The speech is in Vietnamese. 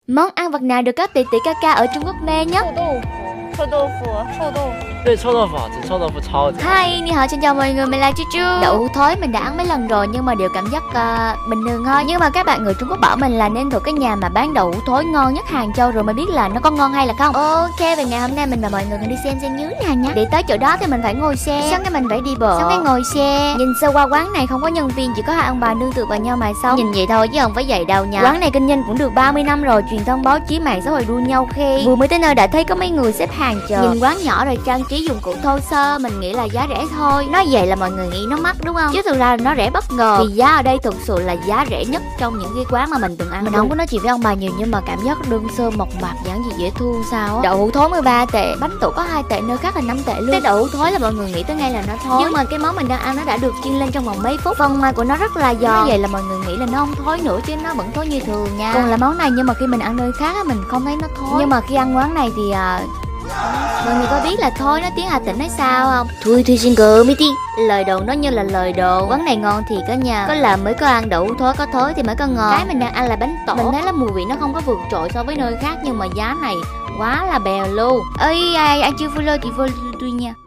Món ăn vật nào được các tỷ tỷ ca ca ở Trung Quốc mê nhất? 臭豆腐，臭豆腐。 对，臭豆腐好吃，臭豆腐超好吃。 Hi, ni hao, xin chào mọi người, mình là Chuchu. Đậu hũ thối mình đã ăn mấy lần rồi nhưng mà đều cảm giác bình thường thôi. Nhưng mà các bạn người Trung Quốc bảo mình là nên thử cái nhà mà bán đậu hũ thối ngon nhất Hàng Châu rồi mới biết là nó có ngon hay là không. Ok, và ngày hôm nay mình và mọi người cùng đi xem xe nhứ nè nha. Để tới chỗ đó thì mình phải ngồi xe, xong cái mình phải đi bộ, xong cái ngồi xe. Nhìn sơ qua quán này không có nhân viên, chỉ có hai ông bà nương tựa vào nhau mà xong. Nhìn vậy thôi chứ không phải vậy đâu nha. Quán này kinh doanh cũng được 30 năm rồi, truyền thông báo chí mạng xã hội đua nhau khen. Vừa mới tới nơi đã thấy có mấy người xếp hàng chờ. Nhìn quán nhỏ rồi trang trí dụng cụ thô sơ, mình nghĩ là giá rẻ thôi. Nói vậy là mọi người nghĩ nó mắc đúng không? Chứ thực ra nó rẻ bất ngờ. Vì giá ở đây thực sự là giá rẻ nhất trong những cái quán mà mình từng ăn. Mình không có nói chuyện với ông bà nhiều nhưng mà cảm giác đơn sơ mộc mạc giản dị dễ thương sao á. Đậu hũ thối 13 tệ, bánh tủ có 2 tệ, nơi khác là 5 tệ luôn. Cái đậu hũ thối là mọi người nghĩ tới ngay là nó thối. Nhưng mà cái món mình đang ăn nó đã được chiên lên trong vòng mấy phút. Phần ngoài của nó rất là giòn. Nói vậy là mọi người nghĩ là nó không thối nữa chứ nó vẫn thối như thường nha. Còn là món này nhưng mà khi mình ăn nơi khác á mình không thấy nó thối. Nhưng mà khi ăn quán này thì mọi người có biết là thôi nó tiếng Hà Tĩnh hay sao không? Thôi xin cờ mi ti. Lời đồn nó như là lời đồn. Quán này ngon thì có nhà. Có làm mới có ăn đậu thối, có thối thì mới có ngon. Cái mình đang ăn là bánh tổ. Mình thấy là mùi vị nó không có vượt trội so với nơi khác nhưng mà giá này quá là bèo luôn. Ơi ai chưa follow thì follow tôi nha.